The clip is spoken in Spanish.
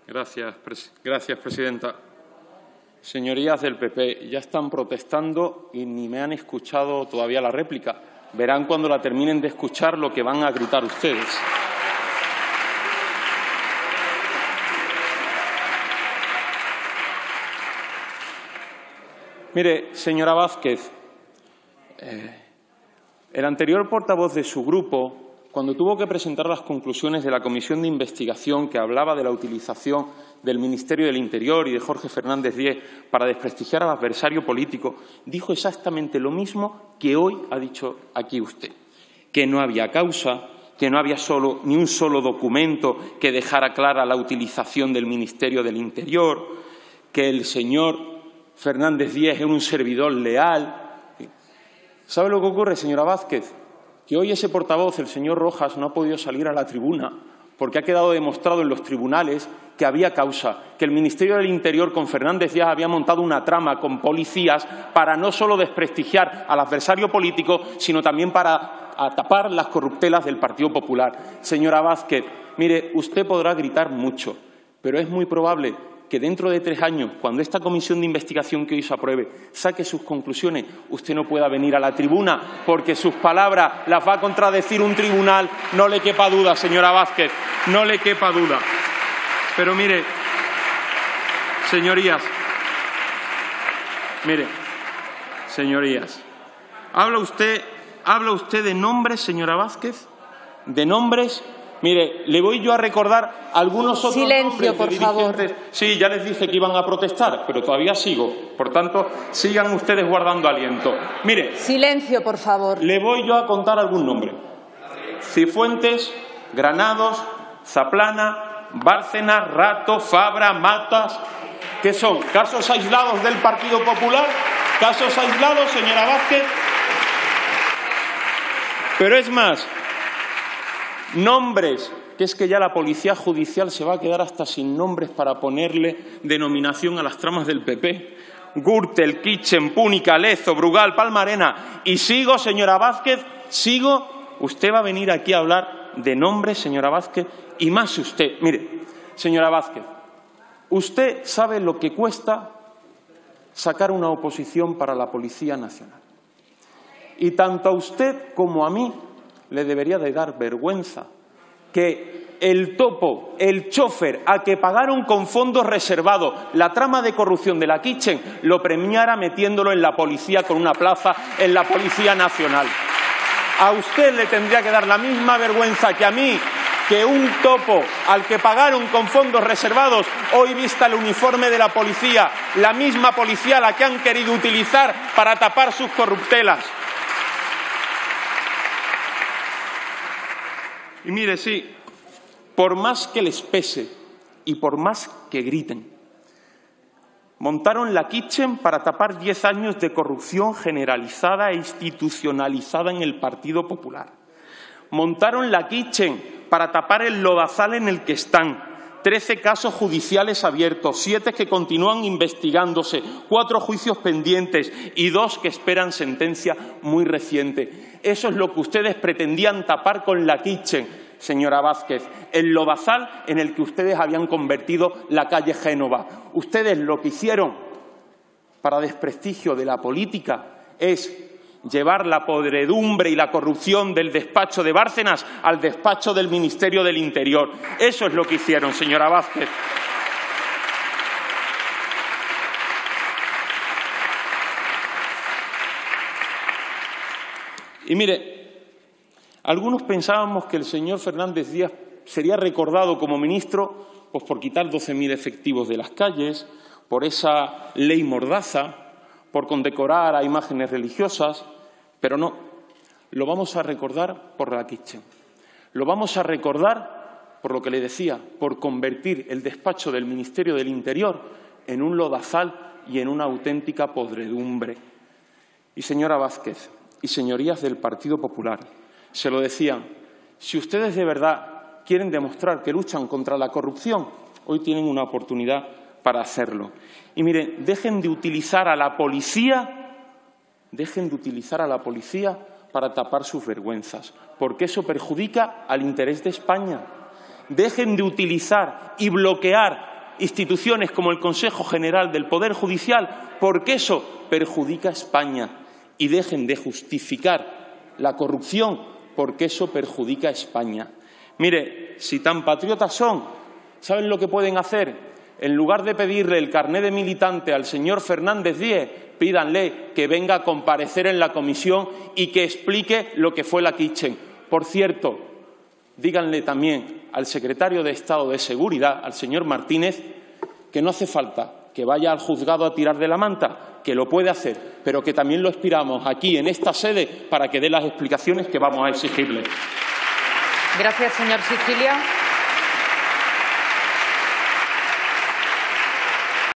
Gracias, presidenta. Señorías del PP, ya están protestando y ni me han escuchado todavía la réplica. Verán cuando la terminen de escuchar lo que van a gritar ustedes. Mire, señora Vázquez, el anterior portavoz de su grupo, cuando tuvo que presentar las conclusiones de la comisión de investigación que hablaba de la utilización del Ministerio del Interior y de Jorge Fernández Díez para desprestigiar al adversario político, dijo exactamente lo mismo que hoy ha dicho aquí usted, que no había causa, que no había ni un solo documento que dejara clara la utilización del Ministerio del Interior, que el señor Fernández Díez era un servidor leal. ¿Sabe lo que ocurre, señora Vázquez? Que hoy ese portavoz, el señor Rojas, no ha podido salir a la tribuna porque ha quedado demostrado en los tribunales que había causa, que el Ministerio del Interior con Fernández Díaz había montado una trama con policías para no solo desprestigiar al adversario político, sino también para tapar las corruptelas del Partido Popular. Señora Vázquez, mire, usted podrá gritar mucho, pero es muy probable que dentro de 3 años, cuando esta comisión de investigación que hoy se apruebe saque sus conclusiones, usted no pueda venir a la tribuna porque sus palabras las va a contradecir un tribunal. No le quepa duda, señora Vázquez, no le quepa duda. Pero mire, señorías, ¿habla usted de nombres, señora Vázquez? ¿De nombres? Mire, le voy yo a recordar algunos otros Silencio, nombres por de dirigentes. favor. Sí, ya les dije que iban a protestar, pero todavía sigo. Por tanto, sigan ustedes guardando aliento. Mire. Silencio, por favor. Le voy yo a contar algún nombre. Cifuentes, Granados, Zaplana, Bárcenas, Rato, Fabra, Matas. ¿Qué son? ¿Casos aislados del Partido Popular? ¿Casos aislados, señora Vázquez? Pero es más, nombres, que es que ya la policía judicial se va a quedar hasta sin nombres para ponerle denominación a las tramas del PP. Gürtel, Kitchen, Púnica, Lezo, Brugal, Palmarena. Y sigo, señora Vázquez, sigo. Usted va a venir aquí a hablar de nombres, señora Vázquez, y más usted. Mire, señora Vázquez, usted sabe lo que cuesta sacar una oposición para la Policía Nacional. Y tanto a usted como a mí le debería de dar vergüenza que el topo, el chofer, a que pagaron con fondos reservados la trama de corrupción de la Kitchen, lo premiara metiéndolo en la policía con una plaza en la Policía Nacional. A usted le tendría que dar la misma vergüenza que a mí, que un topo al que pagaron con fondos reservados hoy vista el uniforme de la policía, la misma policía a la que han querido utilizar para tapar sus corruptelas. Y mire, sí, por más que les pese y por más que griten, montaron la Kitchen para tapar 10 años de corrupción generalizada e institucionalizada en el Partido Popular. Montaron la Kitchen para tapar el lodazal en el que están. 13 casos judiciales abiertos, 7 que continúan investigándose, 4 juicios pendientes y 2 que esperan sentencia muy reciente. Eso es lo que ustedes pretendían tapar con la Kitchen, señora Vázquez, el lodazal en el que ustedes habían convertido la calle Génova. Ustedes lo que hicieron para desprestigio de la política es llevar la podredumbre y la corrupción del despacho de Bárcenas al despacho del Ministerio del Interior. Eso es lo que hicieron, señora Vázquez. Y mire, algunos pensábamos que el señor Fernández Díaz sería recordado como ministro pues por quitar 12.000 efectivos de las calles, por esa ley mordaza, por condecorar a imágenes religiosas, pero no, lo vamos a recordar por la Kitchen. Lo vamos a recordar por lo que le decía, por convertir el despacho del Ministerio del Interior en un lodazal y en una auténtica podredumbre. Y señora Vázquez, y señorías del Partido Popular, se lo decían, si ustedes de verdad quieren demostrar que luchan contra la corrupción, hoy tienen una oportunidad para hacerlo. Y miren, dejen de utilizar a la policía para tapar sus vergüenzas, porque eso perjudica al interés de España. Dejen de utilizar y bloquear instituciones como el Consejo General del Poder Judicial, porque eso perjudica a España. Y dejen de justificar la corrupción, porque eso perjudica a España. Mire, si tan patriotas son, ¿saben lo que pueden hacer? En lugar de pedirle el carné de militante al señor Fernández Díez, pídanle que venga a comparecer en la comisión y que explique lo que fue la Kitchen. Por cierto, díganle también al secretario de Estado de Seguridad, al señor Martínez, que no hace falta que vaya al juzgado a tirar de la manta, que lo puede hacer, pero que también lo esperamos aquí, en esta sede, para que dé las explicaciones que vamos a exigirle. Gracias, señor Sicilia.